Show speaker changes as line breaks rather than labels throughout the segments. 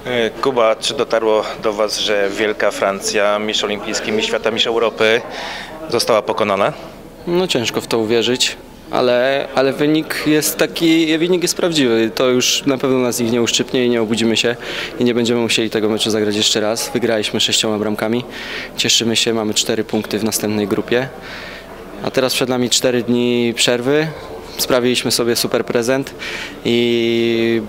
Kuba, czy dotarło do Was, że wielka Francja, mistrz olimpijski, mistrz świata, mistrz Europy została pokonana?
No ciężko w to uwierzyć, ale wynik jest prawdziwy. To już na pewno nas nikt nie uszczypnie i nie obudzimy się i nie będziemy musieli tego meczu zagrać jeszcze raz. Wygraliśmy 6 bramkami, cieszymy się, mamy 4 punkty w następnej grupie. A teraz przed nami 4 dni przerwy. Sprawiliśmy sobie super prezent i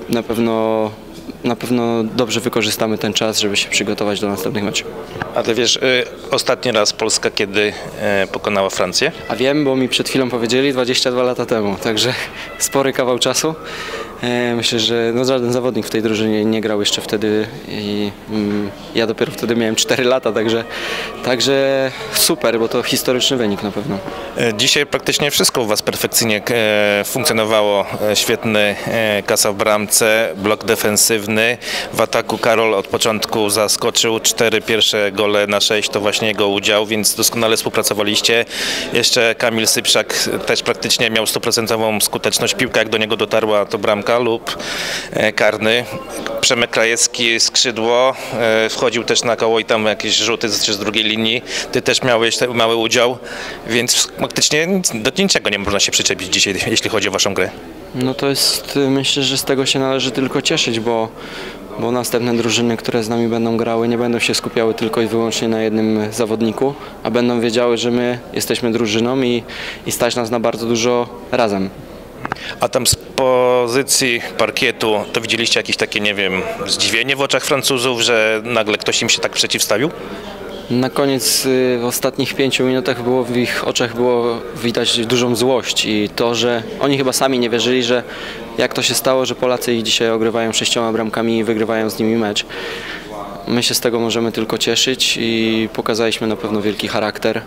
na pewno dobrze wykorzystamy ten czas, żeby się przygotować do następnych meczów.
A Ty wiesz, ostatni raz Polska kiedy pokonała Francję?
A wiem, bo mi przed chwilą powiedzieli 22 lata temu, także spory kawał czasu. Myślę, że żaden zawodnik w tej drużynie nie grał jeszcze wtedy i ja dopiero wtedy miałem 4 lata, także super, bo to historyczny wynik na pewno.
Dzisiaj praktycznie wszystko u Was perfekcyjnie funkcjonowało. Świetny kasa w bramce, blok defensywny. W ataku Karol od początku zaskoczył. 4 pierwsze gole na 6 to właśnie jego udział, więc doskonale współpracowaliście. Jeszcze Kamil Sypszak też praktycznie miał 100% skuteczność. Piłka jak do niego dotarła to bramka lub karny. Przemek Krajewski skrzydło, wchodził też na koło i tam jakieś rzuty z drugiej linii. Ty też miałeś mały udział, więc faktycznie do niczego nie można się przyczepić dzisiaj, jeśli chodzi o Waszą grę.
No to jest, myślę, że z tego się należy tylko cieszyć, bo następne drużyny, które z nami będą grały, nie będą się skupiały tylko i wyłącznie na jednym zawodniku, a będą wiedziały, że my jesteśmy drużyną i stać nas na bardzo dużo razem.
A tam z pozycji parkietu to widzieliście jakieś takie, nie wiem, zdziwienie w oczach Francuzów, że nagle ktoś im się tak przeciwstawił?
Na koniec w ostatnich 5 minutach w ich oczach było widać dużą złość i to, że oni chyba sami nie wierzyli, że jak to się stało, że Polacy ich dzisiaj ogrywają 6 bramkami i wygrywają z nimi mecz. My się z tego możemy tylko cieszyć i pokazaliśmy na pewno wielki charakter.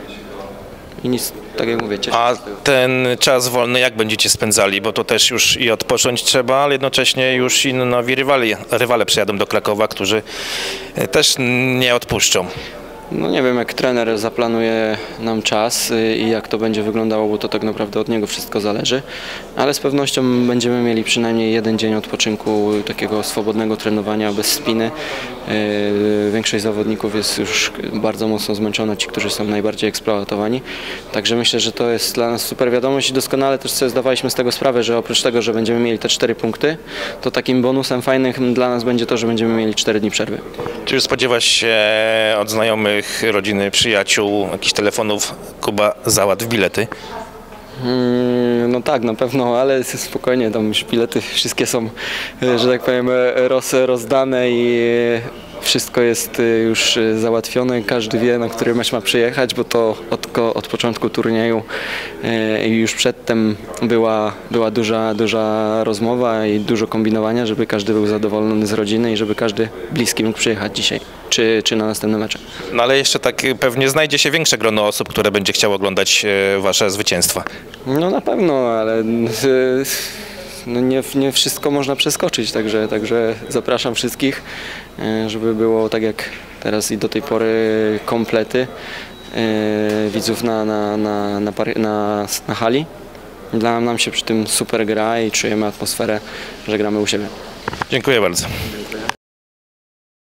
I nic, tak jak mówię, cieszę się.
A ten czas wolny jak będziecie spędzali? Bo to też już i odpocząć trzeba, ale jednocześnie już i nowi rywale przyjadą do Krakowa, którzy też nie odpuszczą.
No nie wiem, jak trener zaplanuje nam czas i jak to będzie wyglądało, bo to tak naprawdę od niego wszystko zależy, ale z pewnością będziemy mieli przynajmniej 1 dzień odpoczynku, takiego swobodnego trenowania bez spiny. Większość zawodników jest już bardzo mocno zmęczona, ci, którzy są najbardziej eksploatowani, także myślę, że to jest dla nas super wiadomość i doskonale też sobie zdawaliśmy z tego sprawę, że oprócz tego, że będziemy mieli te 4 punkty, to takim bonusem fajnym dla nas będzie to, że będziemy mieli 4 dni przerwy.
Czy już spodziewasz się od znajomych, rodziny, przyjaciół, jakichś telefonów, Kuba, załatw bilety?
No tak, na pewno, ale spokojnie, tam już bilety wszystkie są, że tak powiem, rozdane i wszystko jest już załatwione. Każdy wie, na który mecz ma przyjechać, bo to od początku turnieju i już przedtem była duża rozmowa i dużo kombinowania, żeby każdy był zadowolony z rodziny i żeby każdy bliski mógł przyjechać dzisiaj czy na następne mecze.
No ale jeszcze tak pewnie znajdzie się większe grono osób, które będzie chciało oglądać Wasze zwycięstwa.
No na pewno, ale no nie wszystko można przeskoczyć, także zapraszam wszystkich, żeby było tak jak teraz i do tej pory komplety widzów na hali. Nam się przy tym super gra i czujemy atmosferę, że gramy u siebie.
Dziękuję bardzo.